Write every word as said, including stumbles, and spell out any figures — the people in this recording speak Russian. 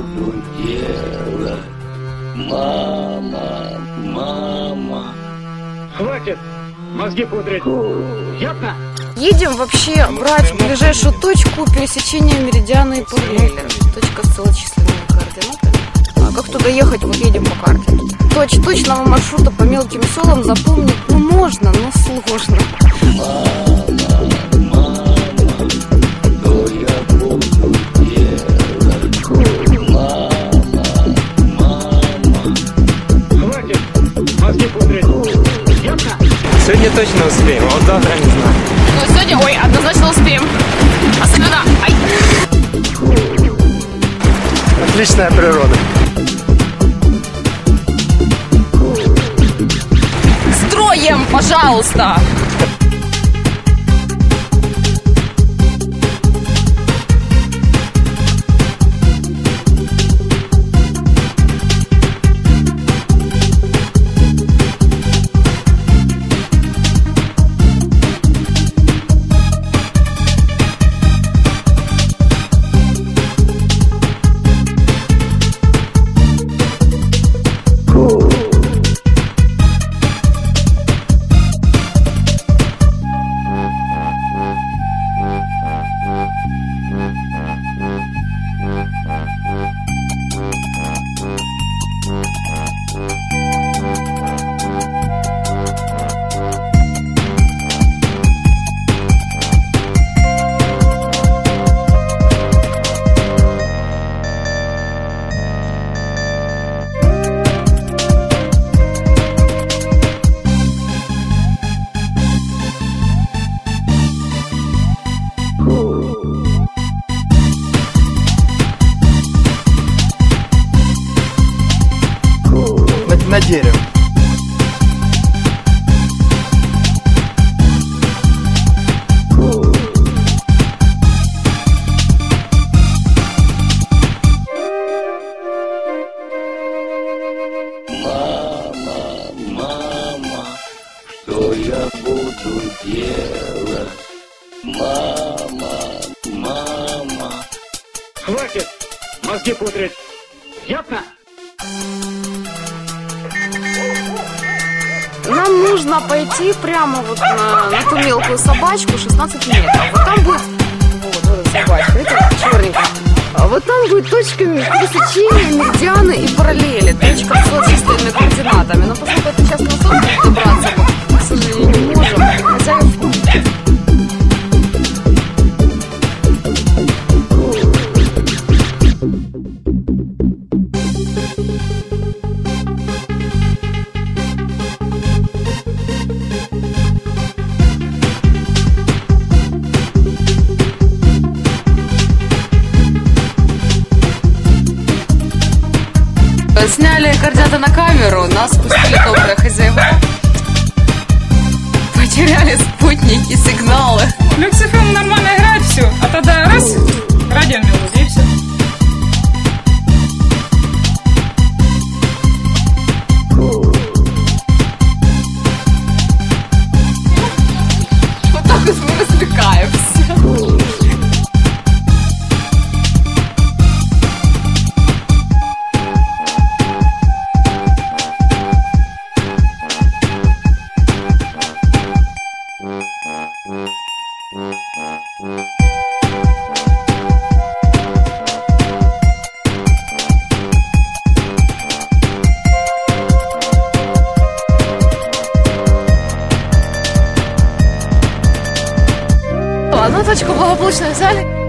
буду делать? Мама, мама. Хватит мозги пудрить. Ясно? Едем вообще брать ближайшую точку пересечения меридиана и параллели. Точка с целочисленными координатами. А как туда ехать? Вот едем по карте. Точь точного маршрута по мелким селам запомнить ну можно, но сложно. Мама, мама, что я буду делать? Мама, мама. Хватит мозги пудрить. Ясно? Сегодня точно успеем, а вот завтра не знаю. Ну сегодня, ой, однозначно успеем. Особенно, ай! Отличная природа. Строем, пожалуйста! На дерево. Мама, мама, что я буду делать? Мама, мама. Хватит мозги пудрить. Ясно? Нам нужно пойти прямо вот на, на ту мелкую собачку шестнадцать метров. Вот там будет... Вот, вот эта собачка, видите, черненькая. А вот там будет точка пересечения меридиана и параллели. Точка с целочисленными координатами. Но поскольку это сейчас на солнце добраться, мы, к сожалению, не можем. Хозяев... Сняли координаты на камеру, нас спустили добрые хозяева. Потеряли спутники, сигналы. Люкс эф эм нормально играет все, а тогда раз, радиомелодия и все. Вот так вот мы развлекаемся. Одну точку благополучно взяли.